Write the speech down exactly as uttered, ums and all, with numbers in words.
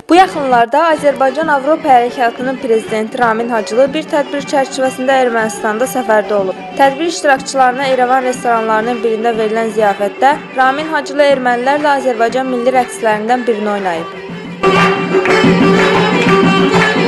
Bu yaxınlarda Azərbaycan Avropa Hərəkatının prezidenti Ramin Hacılı bir tədbir çərçivəsində Ermənistanda səfərdə olub. Tədbir iştirakçılarına İrəvan restoranlarının birində verilən ziyafətdə Ramin Hacılı ermənilərlə Azərbaycan milli rəqslərindən birini oynayıb.